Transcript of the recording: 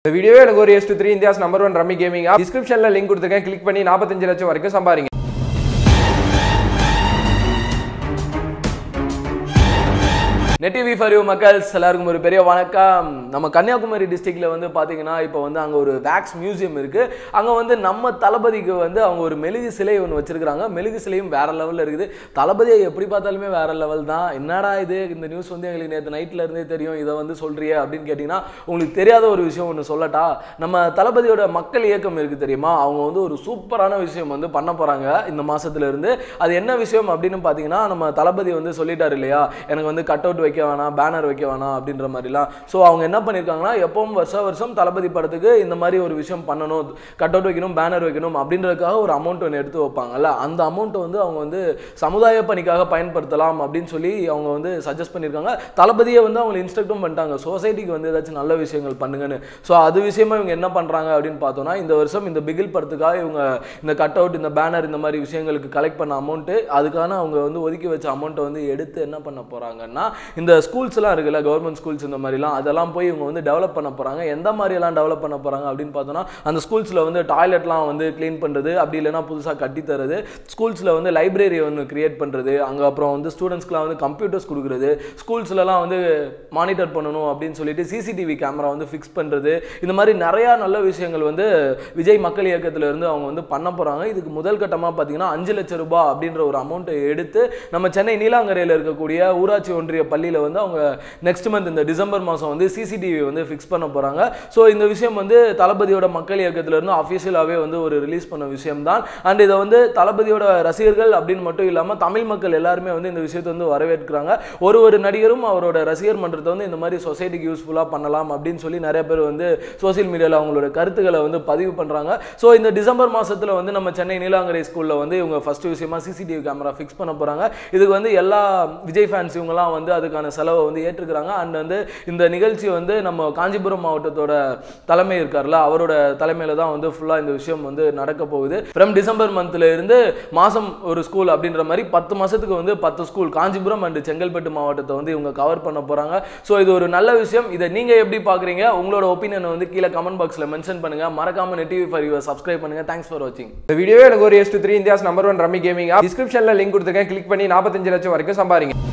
இந்த வீடியோவே எனக்கு ஒரு S23 India's number 1 rummy gaming app டிஸ்கிரிப்ஷன்ல லிங்க் கொடுத்துருக்கேன். கிளிக் பண்ணி 45 லட்சம் வரைக்கும் சம்பாதிங்க. நெட் டிவி ஃபார் யூ மக்கள்ஸ் எல்லாருக்கும் ஒரு பெரிய வணக்கம். நம்ம கன்னியாகுமரி டிஸ்ட்ரிக்ட்ல வந்து பாத்தீங்கன்னா இப்போ வந்து அங்க ஒரு வேக்ஸ் மியூசியம் இருக்கு. அங்க வந்து நம்ம தளபதிக்கு வந்து அவங்க ஒரு மெழுகு சிலை ஒன்று வச்சிருக்காங்க. மெழுகு சிலையும் வேற லெவல்ல இருக்குது. தளபதியை எப்படி பார்த்தாலுமே வேற லெவல் தான். என்னடா இது, இந்த நியூஸ் வந்து எங்களுக்கு நேற்று நைட்ல இருந்தே தெரியும், இதை வந்து சொல்றியே அப்படின்னு கேட்டீங்கன்னா உங்களுக்கு தெரியாத ஒரு விஷயம் ஒன்று சொல்லட்டா. நம்ம தளபதியோட மக்கள் இயக்கம் இருக்கு தெரியுமா, அவங்க வந்து ஒரு சூப்பரான விஷயம் வந்து பண்ண போறாங்க இந்த மாசத்துல இருந்து. அது என்ன விஷயம் அப்படின்னு பாத்தீங்கன்னா, நம்ம தளபதி வந்து சொல்லிட்டாரு இல்லையா, எனக்கு வந்து கட் அவுட் வைக்க வேணாம், பேனர் வைக்க வேணாம் அப்படின்ற மாதிரிலாம். ஸோ அவங்க என்ன பண்ணியிருக்காங்கன்னா, எப்பவும் வருஷம் தளபதி படத்துக்கு இந்த மாதிரி ஒரு விஷயம் பண்ணணும், கட் அவுட் வைக்கணும், பேனர் வைக்கணும் அப்படின்றதுக்காக ஒரு அமௌண்ட் ஒன்று எடுத்து வைப்பாங்கல்ல, அந்த அமௌண்ட்டை வந்து அவங்க வந்து சமுதாய பணிக்காக பயன்படுத்தலாம் அப்படின்னு சொல்லி அவங்க வந்து சஜஸ்ட் பண்ணியிருக்காங்க. தளபதியை வந்து அவங்க இன்ஸ்ட்ரக்டும் பண்ணிட்டாங்க, சொசைட்டிக்கு வந்து ஏதாச்சும் நல்ல விஷயங்கள் பண்ணுங்கன்னு. ஸோ அது விஷயமா இவங்க என்ன பண்ணுறாங்க அப்படின்னு பார்த்தோன்னா, இந்த வருஷம் இந்த பிகில் படத்துக்காக இவங்க இந்த கட் அவுட், இந்த பேனர், இந்த மாதிரி விஷயங்களுக்கு கலெக்ட் பண்ண அமௌண்ட்டு, அதுக்கான அவங்க வந்து ஒதுக்கி வச்ச அமௌண்ட்டை வந்து எடுத்து என்ன பண்ண போகிறாங்கன்னா, இந்த ஸ்கூல்ஸ்லாம் இருக்குல்ல, கவர்மெண்ட் ஸ்கூல்ஸ் இந்த மாதிரிலாம், அதெல்லாம் போய் இவங்க வந்து டெவலப் பண்ண போகிறாங்க. எந்த மாதிரியெல்லாம் டெவலப் பண்ண போகிறாங்க அப்படின்னு பார்த்தோன்னா, அந்த ஸ்கூல்ஸில் வந்து டாய்லெட்லாம் வந்து க்ளீன் பண்ணுறது, அப்படி இல்லைனா புதுசாக கட்டித்தரது, ஸ்கூல்ஸில் வந்து லைப்ரரி ஒன்று கிரியேட் பண்ணுறது, அங்கே அப்புறம் வந்து ஸ்டூடெண்ட்ஸ்க்குலாம் வந்து கம்ப்யூட்டர்ஸ் கொடுக்குறது, ஸ்கூல்ஸ்லலாம் வந்து மானிட்டர் பண்ணணும் அப்படின்னு சொல்லிட்டு சிசிடிவி கேமரா வந்து ஃபிக்ஸ் பண்ணுறது, இந்த மாதிரி நிறையா நல்ல விஷயங்கள் வந்து விஜய் மக்கள் இயக்கத்திலிருந்து அவங்க வந்து பண்ண போகிறாங்க. இதுக்கு முதல் கட்டமாக பார்த்தீங்கன்னா 5 லட்சம் ரூபாய் அப்படின்ற ஒரு அமௌண்ட்டை எடுத்து நம்ம சென்னை நீலாங்கரையில் இருக்கக்கூடிய ஊராட்சி ஒன்றிய பள்ளியில் வந்து அவங்க நெக்ஸ்ட் மந்த் இந்த டிசம்பர் மாதம் வந்து சிசிடிவி வந்து ஃபிக்ஸ் பண்ண போகிறாங்க. ஸோ இந்த விஷயம் வந்து தளபதியோட மக்கள் இயக்கத்திலிருந்து அஃபிஷியலாகவே வந்து ஒரு ரிலீஸ் பண்ண விஷயம் தான். அண்ட் இதை வந்து தளபதியோட ரசிகர்கள் அப்படின்னு மட்டும் இல்லாமல் தமிழ் மக்கள் எல்லாருமே வந்து இந்த விஷயத்தை வந்து வரவேற்கிறாங்க. ஒரு நடிகரும் அவரோட ரசிகர் மன்றத்தை வந்து இந்த மாதிரி சொசைட்டிக்கு யூஸ்ஃபுல்லாக பண்ணலாம் அப்படின்னு சொல்லி நிறைய பேர் வந்து சோசியல் மீடியாவில் அவங்களோட கருத்துக்களை வந்து பதிவு பண்ணுறாங்க. ஸோ இந்த டிசம்பர் மாதத்தில் வந்து நம்ம சென்னை நீலாங்கரை ஸ்கூலில் வந்து இவங்க ஃபர்ஸ்ட் விஷயமா சிசிடிவி கேமரா ஃபிக்ஸ் பண்ண போகிறாங்க. இதுக்கு வந்து எல்லா விஜய் ஃபேன்ஸ் இவங்கலாம் வந்து அதுக்கான செலவை வந்து ஏற்றுக்கிறாங்க. அண்ட் வந்து இந்த நிகழ்ச்சி வந்து நம்ம காஞ்சிபுரம் மாவட்டத்தோட தலைமை இருக்கார்ல, அவரோட தலைமையில தான் வந்து ஃபுல்லாக இந்த விஷயம் வந்து நடக்க போகுது. ஃப்ரம் டிசம்பர் மந்த்ல இருந்து மாதம் ஒரு ஸ்கூல் அப்படின்ற மாதிரி 10 மாதத்துக்கு வந்து 10 ஸ்கூல் காஞ்சிபுரம் அண்ட் செங்கல்பட்டு மாவட்டத்தை வந்து இவங்க கவர் பண்ண போகிறாங்க. ஸோ இது ஒரு நல்ல விஷயம். இதை நீங்கள் எப்படி பார்க்குறீங்க, உங்களோட ஒப்பீனியனை வந்து கீழே கமெண்ட் பாக்ஸில் மென்ஷன் பண்ணுங்க. மறக்காம Net TV for you subscribe பண்ணுங்க. தேங்க்ஸ் ஃபார் வாட்சிங். இந்த வீடியோவே எனக்கு ஒரு S23 India's number 1 rummy gaming app டிஸ்கிரிப்ஷனில் லிங்க் கொடுத்துருக்கேன். கிளிக் பண்ணி 45 லட்சம் வரைக்கும் சம்பாதிங்க.